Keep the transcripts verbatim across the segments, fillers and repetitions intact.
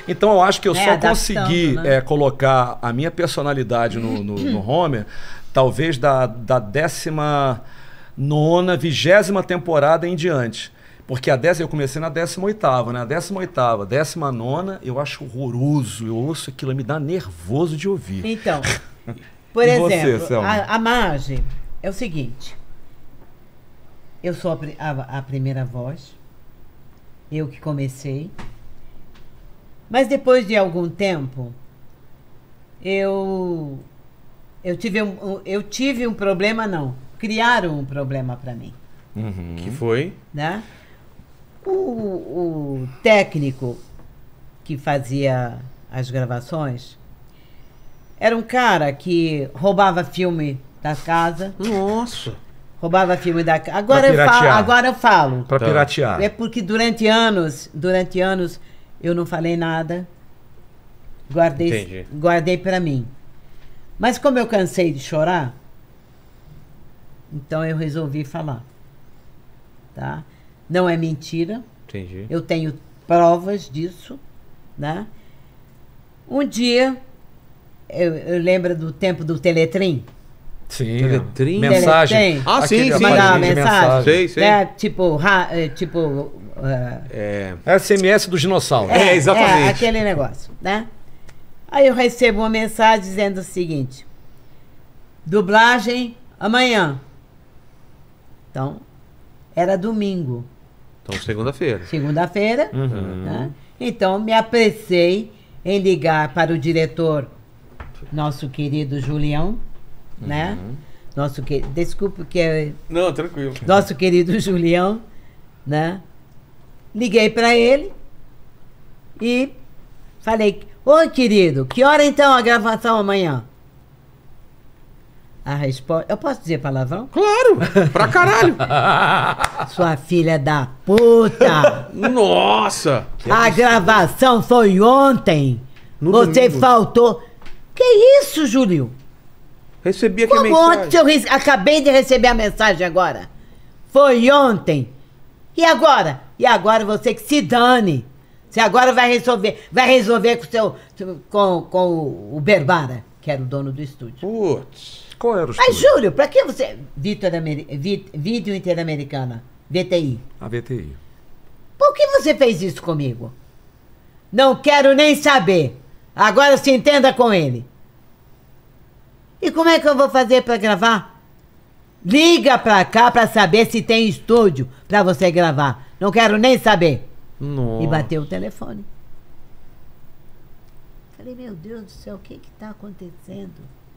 Então eu acho que eu É, só adaptando, consegui né? é, colocar a minha personalidade no, no, no Homer, talvez da, da décima nona, vigésima temporada em diante. Porque a décima, eu comecei na décima oitava, né? A décima oitava, décima nona, eu acho horroroso. Eu ouço aquilo, me dá nervoso de ouvir. Então, por E exemplo, você, Selma? a, a Marge é o seguinte. Eu sou a, pri- a, a primeira voz. Eu que comecei. Mas depois de algum tempo, eu, eu, tive, um, um- eu tive um problema, não. Criaram um problema para mim. Uhum. Que foi? Né? O, o técnico que fazia as gravações era um cara que roubava filme da casa, Nossa. roubava filme da casa. Agora, Pra eu falo, piratear. agora eu falo. Pra Tá. piratear. É porque durante anos, durante anos, eu não falei nada. Guardei, Entendi. guardei para mim. Mas como eu cansei de chorar, então eu resolvi falar. Tá? Não é mentira. Entendi. Eu tenho provas disso, né? Um dia, eu, eu lembro do tempo do Teletrim. Sim. Teletrim? Mensagem. Teletrim. Ah, sim, Aquele sim. Mandar uma aparelho de mensagem. Sei, sei. Né? Tipo, ra, eh, tipo eh, É. S M S do dinossauro. É, exatamente. É, aquele negócio, né? Aí eu recebo uma mensagem dizendo o seguinte: dublagem amanhã. Então, era domingo. Então, segunda-feira. Segunda-feira. Uhum. Né? Então, me apressei em ligar para o diretor, nosso querido Julião, né? Nosso que... Desculpe que é Não, tranquilo. nosso querido Julião, né? Liguei para ele e falei: oi, querido, que hora então a gravação amanhã? A resposta... Eu posso dizer palavrão? Claro! Pra caralho! Sua filha da puta! Nossa! A gravação foi ontem. No Você domingo. faltou. Que isso, Júlio? Recebi aqui a Como mensagem. ontem? Eu rece- acabei de receber a mensagem agora. Foi ontem. E agora? E agora você que se dane. Você agora vai resolver. Vai resolver com, o seu, com, com o Berbara, que era o dono do estúdio. Putz. Qual era o Mas, estúdio? Júlio, pra que você. Vitor Ameri... Vi- Vídeo Interamericana, V T I. A V T I. Por que você fez isso comigo? Não quero nem saber. Agora se entenda com ele. E como é que eu vou fazer para gravar? Liga pra cá pra saber se tem estúdio pra você gravar. Não quero nem saber. Nossa. E bateu o telefone. Falei, meu Deus do céu, o que que tá acontecendo?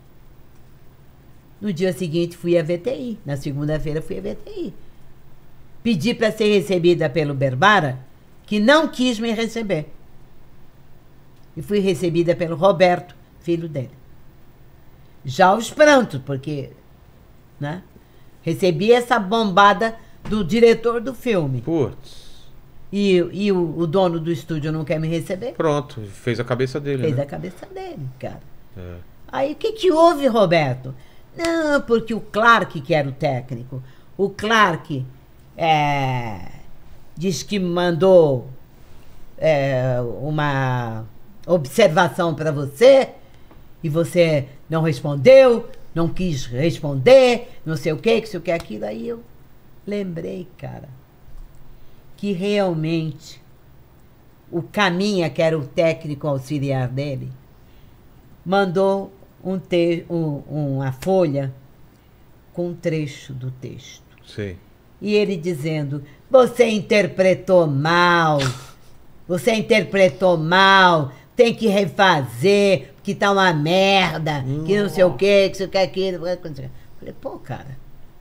No dia seguinte fui à V T I. Na segunda-feira fui à V T I. Pedi para ser recebida pelo Berbara, que não quis me receber. E fui recebida pelo Roberto, filho dele. Já aos prantos, porque, né? Recebi essa bombada do diretor do filme. Putz. E, e o, o dono do estúdio não quer me receber. Pronto, fez a cabeça dele, Fez né? a cabeça dele, cara. É. Aí o que que houve, Roberto? Não, porque o Clark, que era o técnico, o Clark é, diz que mandou é, uma observação para você e você não respondeu, não quis responder, não sei o que, que sei o que, aquilo. Aí eu lembrei, cara, que realmente o Caminha, que era o técnico auxiliar dele, mandou um te um, uma folha com um trecho do texto. Sei. E ele dizendo, você interpretou mal, você interpretou mal, tem que refazer, que tá uma merda, que não sei o quê, que você quer aquilo. Falei, pô, cara.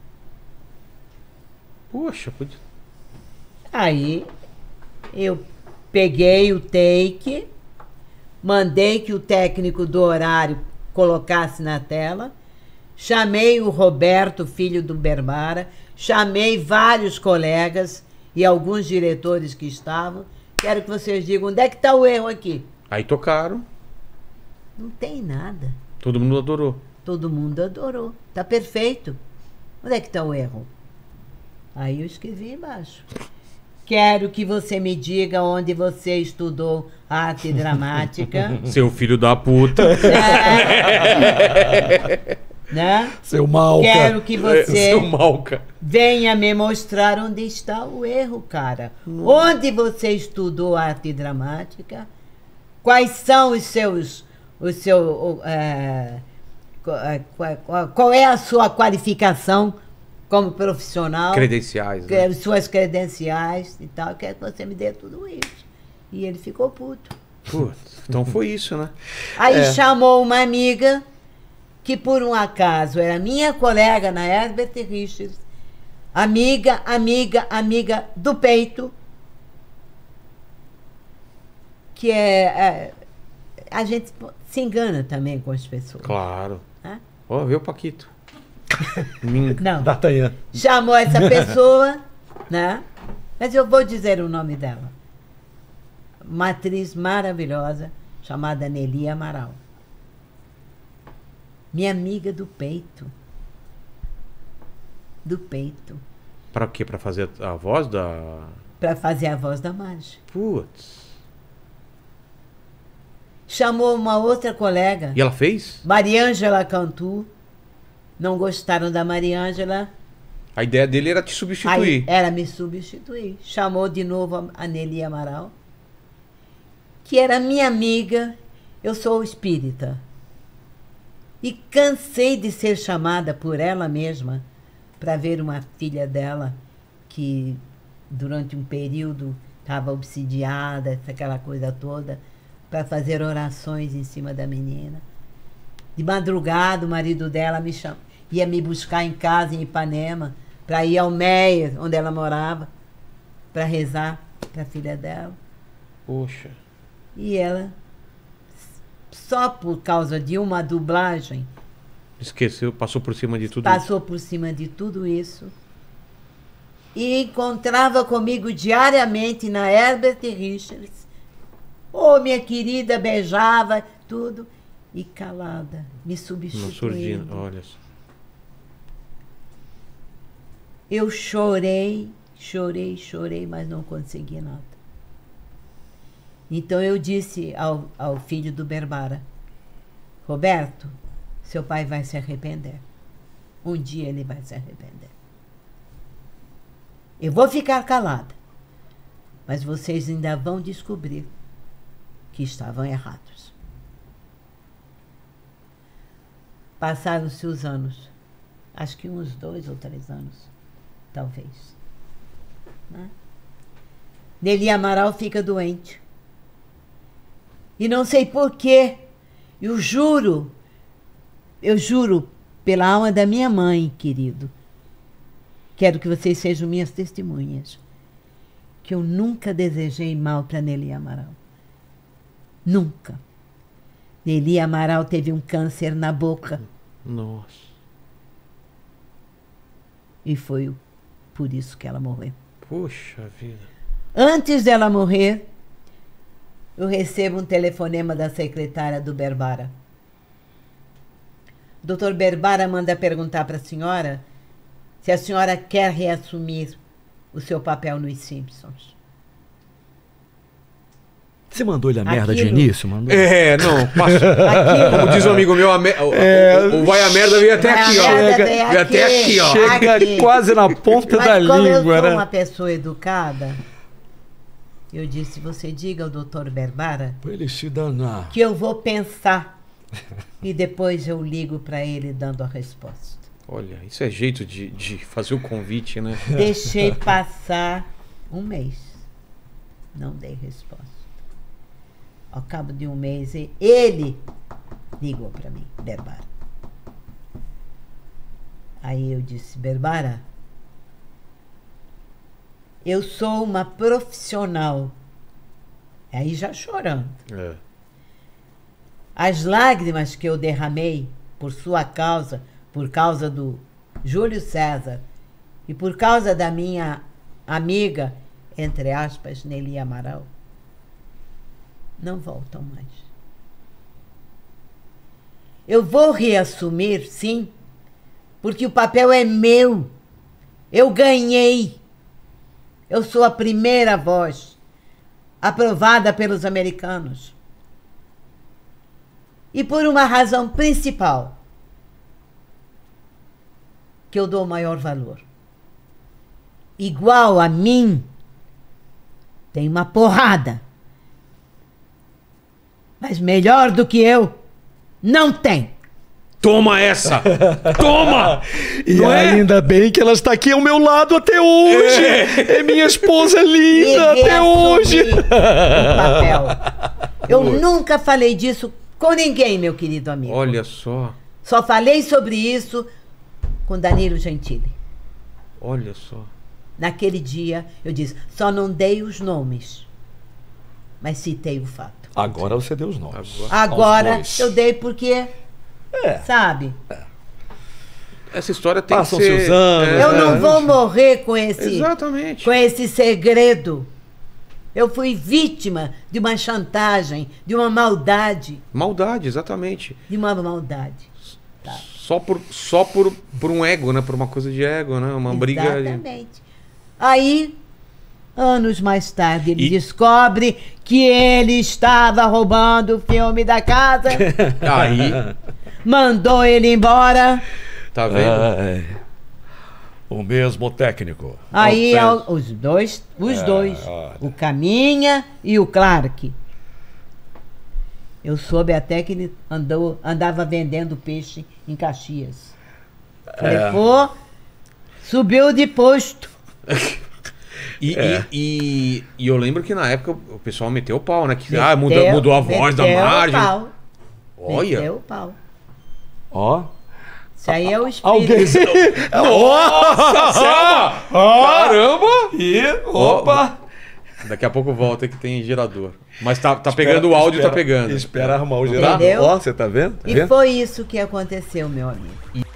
Poxa, podia... Aí eu peguei o take, mandei que o técnico do horário colocasse na tela, chamei o Roberto, filho do Berbara, chamei vários colegas e alguns diretores que estavam. Quero que vocês digam, onde é que está o erro aqui? Aí tocaram, Não tem nada. todo mundo adorou. Todo mundo adorou. Tá perfeito. Onde é que está o erro? Aí eu escrevi embaixo. Quero que você me diga onde você estudou arte dramática. Seu filho da puta. É. Né? Seu Malca. Quero que você Seu Malca. venha me mostrar onde está o erro, cara. Onde você estudou arte dramática? Quais são os seus... Os seu, é, qual, qual, qual é a sua qualificação como profissional? Credenciais. Né? Quero suas credenciais e tal. Quero que você me dê tudo isso. E ele ficou puto. Putz, então foi isso, né? Aí É. chamou uma amiga que, por um acaso, era minha colega na Herbert Richards, amiga, amiga, amiga do peito, que é, é... A gente se engana também com as pessoas. Claro. Né? Ó, viu o Paquito? Min- Não. D'Artagnan. Chamou essa pessoa, né? Mas eu vou dizer o nome dela. Uma atriz maravilhosa chamada Nelly Amaral. Minha amiga do peito. Do peito. Pra quê? Pra fazer a voz da... Para fazer a voz da Marge. Putz. Chamou uma outra colega, E ela fez? Mariângela Cantu. Não gostaram da Mariângela. A ideia dele era te Aí substituir. ela me substituir. Chamou de novo a Nelly Amaral, que era minha amiga. Eu sou espírita. E cansei de ser chamada por ela mesma para ver uma filha dela que, durante um período, estava obsidiada, aquela coisa toda, para fazer orações em cima da menina. De madrugada, o marido dela me cham... ia me buscar em casa, em Ipanema, para ir ao Meier, onde ela morava, para rezar para a filha dela. Poxa. E ela, só por causa de uma dublagem, Esqueceu, passou por cima de tudo passou por cima de tudo isso e encontrava comigo diariamente na Herbert Richards. Oh, minha querida, beijava, tudo. E calada, me isso. Não surgindo, substituindo. olha só. Eu chorei, chorei, chorei, mas não consegui nada. Então eu disse ao, ao filho do Berbara: Roberto, seu pai vai se arrepender. Um dia ele vai se arrepender. Eu vou ficar calada, mas vocês ainda vão descobrir que estavam errados. Passaram-se os anos, acho que uns dois ou três anos, talvez. Né? Nelly Amaral fica doente. E não sei porquê, eu juro, eu juro pela alma da minha mãe, querido, quero que vocês sejam minhas testemunhas, que eu nunca desejei mal para Nelly Amaral. Nunca. Nelly Amaral teve um câncer na boca. Nossa. E foi por isso que ela morreu. Puxa vida. Antes dela morrer, eu recebo um telefonema da secretária do Berbara. O doutor Berbara manda perguntar para a senhora se a senhora quer reassumir o seu papel nos Simpsons. Você mandou ele a merda de Aquilo- início? Mandou? É, não, passa. Aquilo- Como diz um amigo meu, a me- o, o- o vai a merda veio até Vai a aqui, ó. merda Veio veio até aqui. aqui, ó. Chega Aqui. quase na ponta Mas da como eu língua, sou né? uma pessoa educada, eu disse: você diga ao doutor Berbara Pra ele se danar. que eu vou pensar e depois eu ligo para ele dando a resposta. Olha, isso é jeito de, de fazer o convite, né? Deixei passar um mês. Não dei resposta. Ao cabo de um mês, ele ligou para mim, Berbara. Aí eu disse: Berbara, eu sou uma profissional. Aí já chorando. É. As lágrimas que eu derramei por sua causa, por causa do Júlio César e por causa da minha amiga, entre aspas, Nelly Amaral, não voltam mais. Eu vou reassumir, sim, porque o papel é meu. Eu ganhei. Eu sou a primeira voz aprovada pelos americanos. E por uma razão principal, que eu dou maior valor. Igual a mim, tem uma porrada. Mas melhor do que eu, não tem. Toma essa! Toma! E Não é? ainda bem que ela está aqui ao meu lado até hoje. É, minha esposa linda E até hoje. reassumi o papel. Eu nunca falei disso com ninguém, meu querido amigo. Olha só, Só falei sobre isso com Danilo Gentili. olha só. Naquele dia, eu disse, só não dei os nomes, mas citei o fato. Agora você deu os nomes. Agora. Agora, dois. eu dei porque, É. sabe, Essa história tem Passam-se que ser... os anos, é, eu não É. vou morrer com esse, Exatamente. com esse segredo. Eu fui vítima de uma chantagem, de uma maldade, Maldade, exatamente. de uma maldade. Tá. Só por, só por, por um ego, né? Por uma coisa de ego, né? Uma briga... de- Exatamente. Aí, anos mais tarde, ele E- descobre que ele estava roubando o filme da casa, Aí, mandou ele embora. tá vendo? É. O mesmo técnico. Aí, Ó, ao- os dois, os É, dois, olha. o Caminha e o Clark. Eu soube até que ele andou, andava vendendo peixe em Caxias. Falei, É. pô, subiu de posto. E, É. e, e, e eu lembro que na época o pessoal meteu o pau, né? Que, Meteu- ah, mudou, mudou a voz da meteu o margem. pau, Olha. Meteu o pau. Ó. Isso aí é o espírito. Alguém. Nossa, Selma! Caramba! E. Opa! Daqui a pouco volta que tem gerador. Mas tá, tá pegando o áudio, Espera- tá pegando. Espera arrumar o Não gerador. Entendeu? Ó, você tá vendo? Tá E vendo? foi isso que aconteceu, meu amigo.